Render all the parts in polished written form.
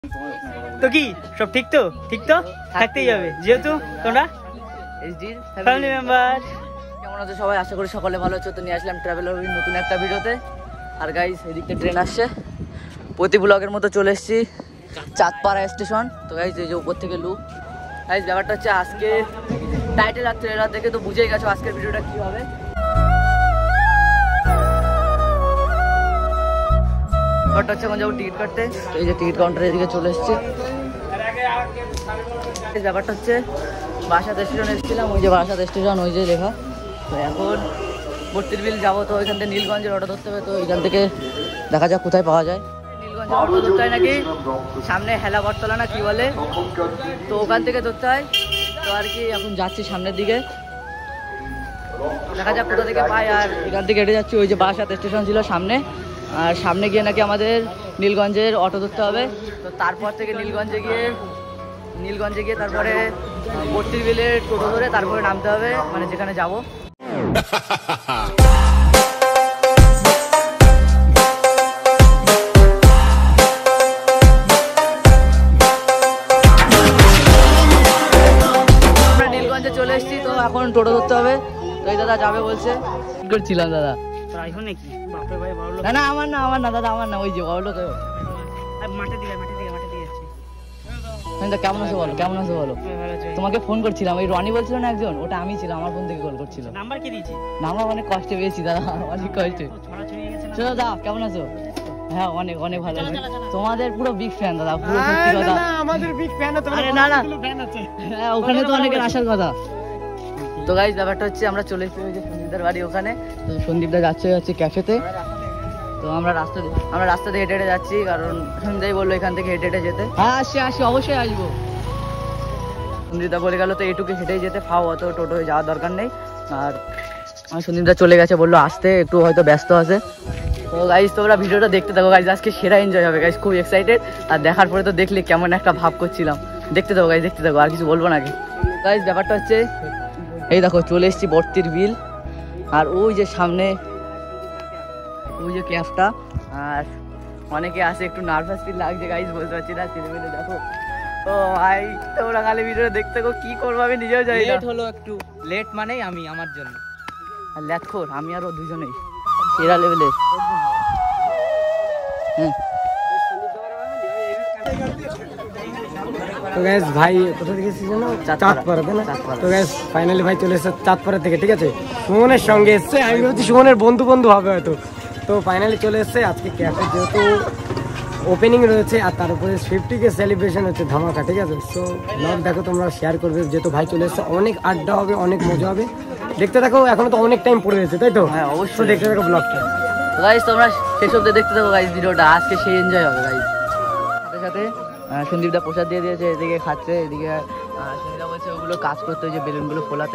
তো কি সব ঠিক তো? ঠিক তো থাকতেই হবে, যেহেতু তোমরা এইচডির ফ্যামিলি মেম্বার। কেমন আছো সবাই? আশা করি সকলে ভালো আছো। তো নিয়ে আসলাম ট্রাভেলার নতুন একটা ভিডিওতে। আর গাইস এদিকে ট্রেন আসছে, প্রতি ব্লগের মতো চলে এসেছি চাঁদপাড়া স্টেশন। তো গাইস এই যে উপর থেকে লুক। গাইস ব্যাপারটা হচ্ছে আজকে টাইটেল আর ট্রেলার দেখে তো বুঝেই গেছো আজকের ভিডিওটা কি হবে। ব্যাপারটা হচ্ছে এখন যাবো টিকিট কাটতে। তো এই যে টিকিট কাউন্টার এদিকে চলে এসেছি। ব্যাপারটা হচ্ছে বাসাদ স্টেশন এসেছিলাম, ওই যে বাসাদ স্টেশন ওই যে লেখা। তো এখন ভর্তির বিল যাবো, তো ওইখান থেকে নীলগঞ্জের অটো ধরতে হবে। তো ওইখান থেকে দেখা যাক কোথায় পাওয়া যায়। নীলগঞ্জের অটো ধরতে হয় নাকি সামনে হেলা বটতলা না কি বলে, তো ওখান থেকে ধরতে হয়। তো আর কি এখন যাচ্ছি সামনের দিকে, দেখা যাক কোথা থেকে পাই। আর এখান থেকে হেঁটে যাচ্ছি, ওই যে বাসাদ স্টেশন ছিল সামনে, আর সামনে গিয়ে নাকি আমাদের নীলগঞ্জের অটো ধরতে হবে। তো তারপর থেকে নীলগঞ্জে গিয়ে তারপরে ভর্তির বিলে টোটো ধরে তারপরে নামতে হবে, মানে যেখানে যাবো। আমরা নীলগঞ্জে চলে এসেছি, তো এখন টোটো ধরতে হবে। তো এই দাদা যাবে বলছে, কি করছিলাম দাদা? না আমার না দাদা, আমার না, ওই যে বলো তো মাঠে দিকে যাচ্ছি। কেমন আছো বলো? কেমন আছো বলো? তোমাকে ফোন করছিলাম, ওই রনি বলছিল না একজন, ওটা আমি ছিলাম, আমার ফোন থেকে কল করছিল। নাম্বার কে দিয়েছি? নাম্বার অনেক কষ্টে পেয়েছি দাদা, অনেক কষ্টে। চলো দাদা, কেমন আছো? হ্যাঁ অনেক অনেক ভালো আছে। তোমাদের পুরো বিগ ফ্যান দাদা, পুরো সত্যি কথা। আমাদের বিগ ফ্যান। আরে না ফ্যান আছে, হ্যাঁ ওখানে তো অনেকের আসার কথা। তো গাইস ব্যাপারটা হচ্ছে আমরা চলে এসেছি ওই যে সন্দীপদার বাড়ি ওখানে। তো সন্দীপদা যাচ্ছে ক্যাফেতে। তো আমরা রাস্তা দিয়ে হেঁটে যাচ্ছি, কারণ সন্দীপদাই বললো এখান থেকে হেঁটে যেতে। হ্যাঁ আসি অবশ্যই আসবো। সন্দীপদা বলে গেল তো এইটুকু হেঁটেই যেতে, ফাও অত টোটো যাওয়ার দরকার নেই। আর আমার সন্দীপদা চলে গেছে, বললো আসতে, একটু হয়তো ব্যস্ত আছে। তো গাইস তোমরা ভিডিওটা দেখতে থাকো গাইস, আজকে সেরা এনজয় হবে গাইস, খুব এক্সাইটেড। আর দেখার পরে তো দেখলে কেমন একটা ভাব করছিলাম। দেখতে থাকো গাইস, দেখতে থাকো, আর কিছু বলবো নাকি। গাইস ব্যাপারটা হচ্ছে এই দেখো চলে এসেছি ভর্তির বিল, আর ওই যে সামনে ওই যে ক্যাফটা। আর অনেকে আসে, একটু নার্ভাস ফিল লাগছে গাইস, বলতে পারছি না, ছেলেমেলে দেখো। ও ভাই তোমরা খালি ভিডিওটা দেখতে থাকো, কি করবো আমি নিজেও জানি না। লেট হলো একটু, লেট মানেই আমি আমার জন্য। আর ল্যাথখোর আমি আর ও দুজনেই সেরা লেভেলের। হ্যাঁ তো গাইস ভাই কোথা থেকে এসেছি জানো? চাঁদপাড়া, তাই না? তো গাইস ফাইনালি ভাই চলে এসেছে চাঁদপাড়া থেকে, ঠিক আছে? সুমনের সঙ্গে এসছে, আমি ভাবছি সুমনের বন্ধু হবে হয়তো। তো ফাইনালি চলে এসছে আজকে ক্যাফে, যেহেতু ওপেনিং রয়েছে, আর তার উপরে 50K সেলিব্রেশন হচ্ছে, ধামাকা, ঠিক আছে? সো ব্লগ দেখো, তোমরা শেয়ার করবে, যেহেতু ভাই চলে এসছে, অনেক আড্ডা হবে, অনেক মজা হবে, দেখতে থাকো। এখনো তো অনেক টাইম পড়ে গেছে, তাই তো? হ্যাঁ অবশ্যই দেখতে থাকো ব্লগটা। গাইস তোমরা শেষ অবধি দেখতে থাকো গাইস ভিডিওটা, আজকে সেই এনজয় হবে গাইস। সাথে সাথে সন্দীপদা প্রসাদ দিয়ে দিয়েছে, এদিকে খাচ্ছে, এদিকে সন্দীপদা বলছে ওগুলো কাজ করতে, ওই যে বেলুনগুলো ফোলাতে।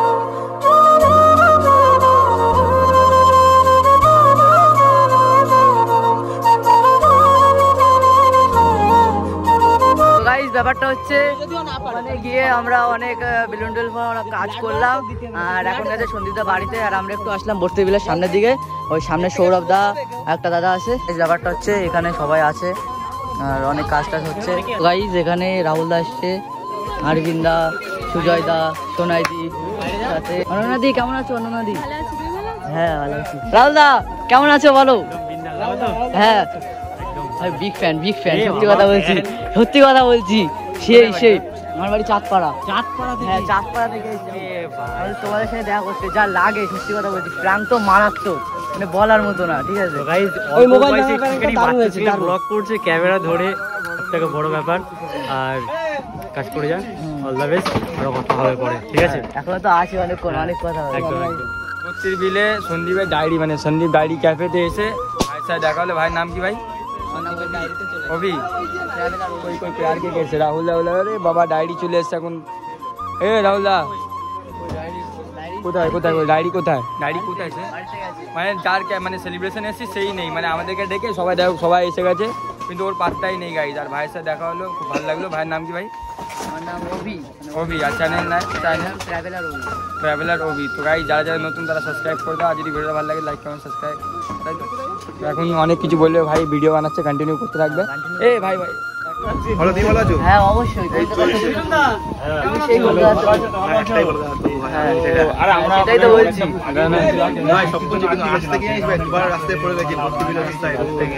ব্যাপারটা হচ্ছে মানে গিয়ে আমরা অনেক বেলুন টেল কাজ করলাম, আর এখন গেছে সন্দীপদা বাড়িতে, আর আমরা একটু আসলাম ভর্তির বিলের সামনের দিকে। ওই সামনে সৌরভ দা একটা দাদা আছে। ব্যাপারটা হচ্ছে এখানে সবাই আছে, আর অনেক কাজ টাজ হচ্ছে গাইজ। এখানে রাহুল দা আসছে, আরবিন দা, সুজয় দা, সোনাইদি সাথে। অননাদি কেমন আছো? অননাদি হ্যাঁ ভালো আছি। রাহুল দা কেমন আছো বলো? হ্যাঁ বিগ ফ্যান সত্যি কথা বলছি সেই আমার বাড়ি চাঁদপাড়া। হ্যাঁ চাঁদপাড়া থেকে তোমাদের সাথে দেখা করতে যা লাগে, সত্যি কথা বলছি, প্রান্ত মারাত্মক, মানে বলার মতো না, ঠিক আছে? ওই মোবাইল ব্লগ করছে ক্যামেরা ধরে, সবথেকে বড় ব্যাপার। আর কাজ করে যান, অল দ্য বেস্ট, আরো কথা হবে পরে, ঠিক আছে? এখন তো আছি অনেক কথা হবে। ভর্তির বিলে সন্দীপের ডায়েরি, মানে সন্দীপ ডায়েরি ক্যাফেতে এসে ভাইয়ের সাথে দেখা হলো। ভাইয়ের নাম কি ভাই? অভি। कोई प्यार के कैसे राहुल दा? अरे बाबा डायरी चले एসছে এখন। এ রাহুল দা কোথায় ডায়েরি কোথায় এসে মানে যার মানে সেলিব্রেশন এসেছি সেই নেই, মানে আমাদেরকে ডেকে সবাই এসে গেছে, কিন্তু ওর পাত্তাই নেই গাইজ। আর ভাইয়ের সাথে দেখা হলো, খুব ভালো লাগলো। ভাইয়ের নাম কি ভাই? আমার নাম অভি। আর চ্যানেল ট্রাভেলার অভি। তো গাইজ যারা নতুন তারা সাবস্ক্রাইব করে দাও, আর যদি ভিডিওটা ভালো লাগে লাইক কমেন্ট সাবস্ক্রাইব, তাই তো? এখন অনেক কিছু বললে ভাই ভিডিও বানাচ্ছে, কন্টিনিউ করতে থাকবে। ভাই ভালো দিয়ে ভালো আছো? হ্যাঁ অবশ্যই। তুমি সেই বলতে আছো। হ্যাঁ সেটাই তো বলছি। ভাই সব কিছু কিন্তু রাস্তা গিয়ে দুবার রাস্তায় পড়ে গেছি ভর্তি বিল রাস্তায়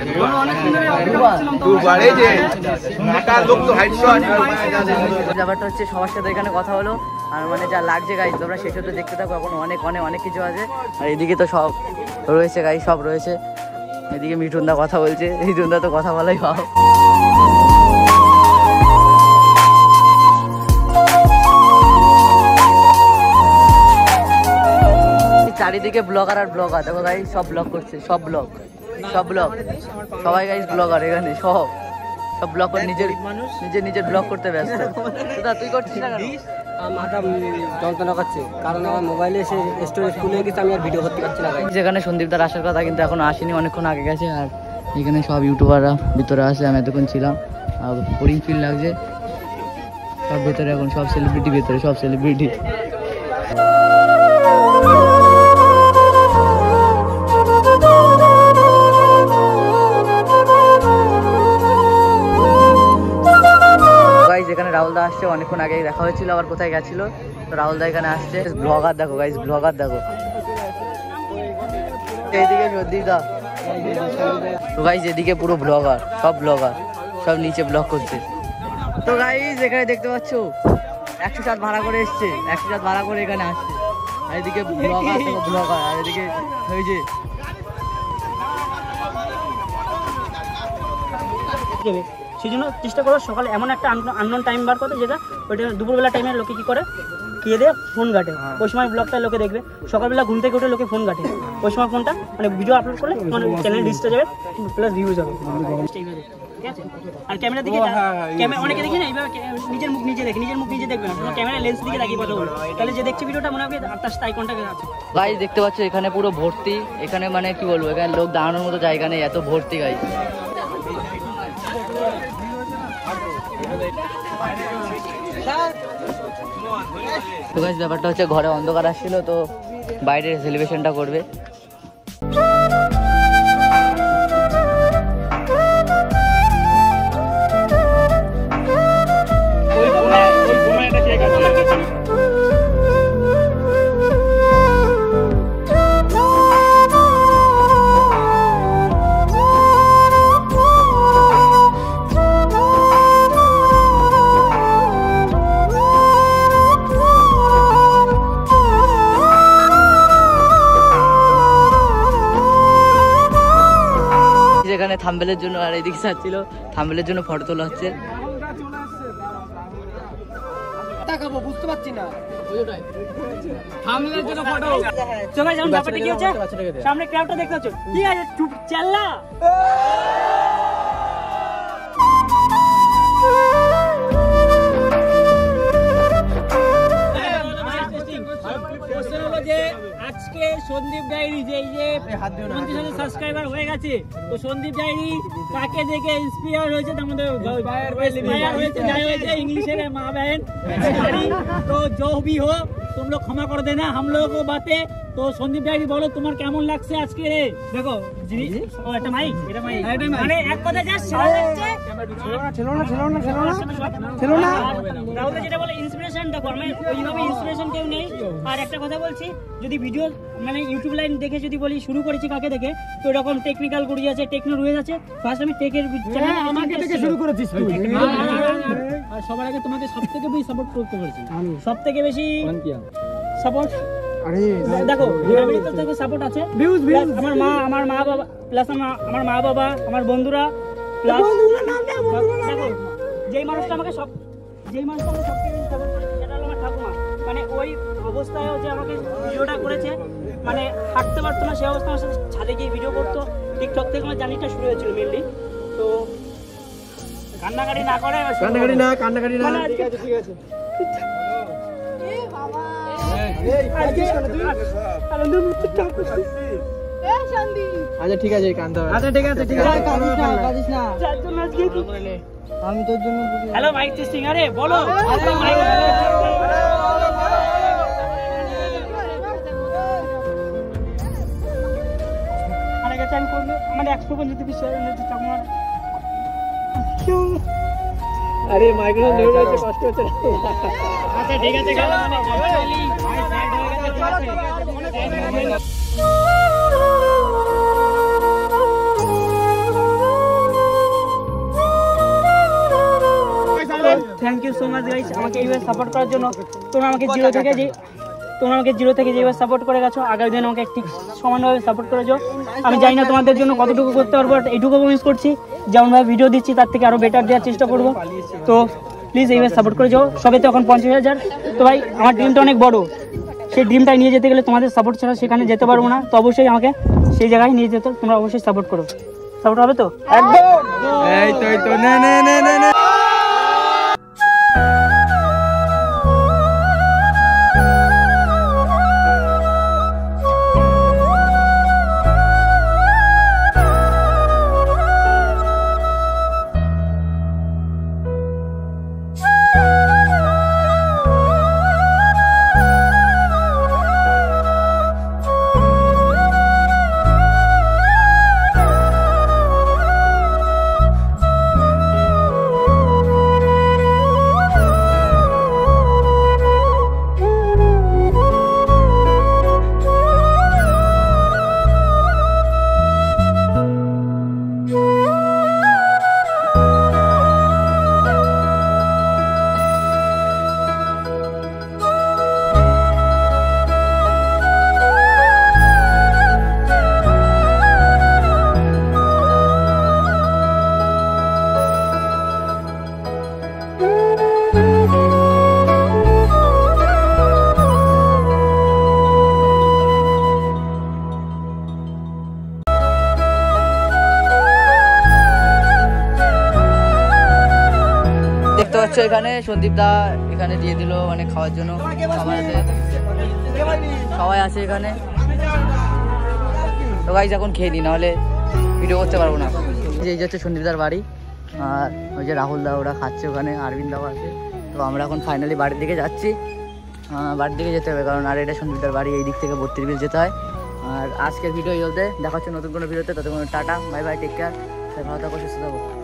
দুবার এই যে একটা লোক তো হাইট শট। ব্যাপারটা হচ্ছে সবার সাথে এখানে কথা হলো আর মানে যা লাগছে গাইজ তোমরা শেষ হতে দেখতে থাকো। এখন অনেক অনেক অনেক কিছু আছে আর এদিকে তো সব রয়েছে গাইজ, সব রয়েছে। এদিকে মিঠুনদা কথা বলছে, মিঠুনদা তো কথা বলাই ভাব। চারিদিকে ব্লগার আর ব্লগার দেখো গাইজ, সব ব্লগ করছে, সব ব্লগ সবাই গাইজ ব্লগার এখানে সব ব্লগ করে নিজের ব্লগ করতে ব্যস্ত। তুই করছিস না কেন? মাথা যন্ত্রণা করছে কারণ আমার মোবাইলে এসে স্টোরেজ ফুল হয়ে গেছে, আমি আর ভিডিও করতে পারছি না। যেখানে সন্দীপদার আসার কথা কিন্তু এখন আসেনি, অনেকক্ষণ আগে গেছে। আর এখানে সব ইউটিউবাররা ভিতরে আসে, আমি এতক্ষণ ছিলাম আর বোরিং ফিল লাগছে। সব ভেতরে এখন সব সেলিব্রিটি ভেতরে, সব সেলিব্রিটি। যেখানে রাহুলদা আসছে, অনেকক্ষণ আগে দেখা হয়েছিল, আবার কোথায় গেছিল তো রাহুলদা এখানে আসছে। ব্লগার দেখো গাইজ, ব্লগার দেখো। এইদিকে সন্দীপদা তো গাইজ, এদিকে পুরো ব্লগার, সব নিচে ব্লগ করছে। তো গাইজ এখানে দেখতে পাচ্ছ 107 ভাড়া করে এসছে, 107 ভাড়া করে এখানে আসছে। আর এদিকে ব্লগার আর এদিকে ওই যে সেই জন্য চেষ্টা করো সকালে এমন একটা আননোন টাইম বার করতে, যেটা ওইটা দুপুরবেলা টাইমে লোকে কী করে খেয়ে দিয়ে ফোন ঘাটে, ওই সময় ব্লগটা লোকে দেখবে। সকালবেলা ঘুম থেকে উঠে লোকে ফোন ঘাটে, ওই সময় ফোনটা মানে ভিডিও আপলোড করলে মানে চ্যানেল রিচটা যাবে প্লাস ভিউজ হবে, ঠিক আছে? আর ক্যামেরা দিকে অনেকে দেখি না এইভাবে নিজের মুখ নিজে দেখবে না, ক্যামেরা লেন্স দিকে লাগিয়ে কথা বলো, তাহলে যে দেখছে ভিডিওটা মনে হবে তার সাথে আই কন্টাক্ট আছে। গাইজ দেখতে পাচ্ছ এখানে পুরো ভর্তি, এখানে মানে কি বলবো, এখানে লোক দাঁড়ানোর মতো জায়গা নেই, এত ভর্তি গাইজ। তো গাইজ ব্যাপারটা হচ্ছে ঘরে অন্ধকার আসছিল, তো বাইরে সেলিব্রেশনটা করবে। এখানে থাম্বেলের জন্য আর এদিকে যাচ্ছিল থাম্বেলের জন্য ফটো তোলা হচ্ছে। বুঝতে পারছি না সামনে ক্রাউডটা দেখতে পাচ্ছ, কি আছে চুপ চাল্লা। আজকে সন্দীপ ডায়েরি যে 50,000 সাবস্ক্রাইবার হয়ে গেছে, তো সন্দীপ ডায়েরি কাকে দেখে ইন্সপায়ার হয়েছে, তার মধ্যে इंग्लिश में माँ बहन तो जो भी हो तुम लोग क्षमा कर देना हम लोगों को बातें। तो সন্দীপ ডায়েরি বলো তোমার কেমন লাগছে আজকে? দেখো ও এটা মাইক মানে এক কথা জাস্ট ছেলো না রাহুল যেটা বলে ইন্সপিরেশন। দেখো আমি ওইভাবে ইন্সপিরেশন কেউ নেই। আর একটা কথা বলছি, যদি ভিডিও মানে ইউটিউব লাইন দেখে যদি বলি শুরু করেছি কাকে দেখে, তো এরকম টেকনিক্যাল গুড়ি আছে, টেকনো রয়ে আছে। ফার্স্ট আমি টেকের চ্যানেল আমাকে দেখে শুরু করেছিস তুই। আর সবার আগে তোমাকে সবথেকে বেশি সাপোর্ট করতে পেরেছি, সবথেকে বেশি সাপোর্ট। দেখো ফ্যামিলি তো থেকে সাপোর্ট আছে, আমার মা বাবা প্লাস আমার মা বাবা, আমার বন্ধুরা প্লাস দেখো যেই মানুষটা আমাকে সবথেকে সাপোর্ট করেছে সেটা হলো আমার ঠাকুমা। মানে ওই অবস্থায় যে আমাকে ভিডিওটা করেছে, মানে হাঁটতে পারতো না, সেই অবস্থায় আমার সাথে ছাদে গিয়ে ভিডিও করতো। টিকটক থেকে আমার জার্নিটা শুরু হয়েছিল মেনলি। তো কান্নাকাটি না করে, কান্নাকাটি না ঠিক আছে আচ্ছা ঠিক আছে আমি তোর জন্য। হ্যালো মাইক টেস্টিং, আরে বলো মানে 100 যদি আরে মাইক্রোফোন ধরে রয়েছে, কষ্ট হচ্ছে। আচ্ছা ঠিক আছে thank you so much guys আমাকে এইভাবে সাপোর্ট করার জন্য। তোমরা আমাকে জিরো থেকে যেভাবে সাপোর্ট করে গেছো, আগামী দিনে আমাকে ঠিক সমানভাবে সাপোর্ট করেছো। আমি জানি না তোমাদের জন্য কতটুকু করতে পারবো, এইটুকু প্রমিস করছি যেমনভাবে ভিডিও দিচ্ছি তার থেকে আরও বেটার দেওয়ার চেষ্টা করবো। তো প্লিজ এইভাবে সাপোর্ট করে যাও। সবে তো এখন 50,000। তো ভাই আমার ড্রিমটা অনেক বড়, সেই ড্রিমটাই নিয়ে যেতে গেলে তোমাদের সাপোর্ট ছাড়া সেখানে যেতে পারবো না। তো অবশ্যই আমাকে সেই জায়গায় নিয়ে যেতে তোমরা অবশ্যই সাপোর্ট করো। সাপোর্ট হবে তো? একদম। এই তো নে নে নে নে নে। দেখতে পাচ্ছ এখানে সন্দীপ দা এখানে দিয়ে দিল মানে খাওয়ার জন্য। সবাই আছে এখানে। তো গাইস এখন খেয়ে নিই, নাহলে ভিডিও করতে পারবো না। এই যে হচ্ছে সন্দীপ দার বাড়ি, আর ওই যে রাহুল দা ওরা খাচ্ছে ওখানে, আরবিন্দ দাও আছে। তো আমরা এখন ফাইনালি বাড়ির দিকে যাচ্ছি। বাড়ির দিকে যেতে হবে কারণ আর এটা সন্দীপ দার বাড়ি, এই দিক থেকে 32 বিল যেতে হয়। আর আজকের ভিডিও চলতে দেখা হচ্ছে নতুন কোনো ভিডিওতে। ততক্ষণ tata, bye bye, take care, ভালো থাকো, সুস্থ থাকো।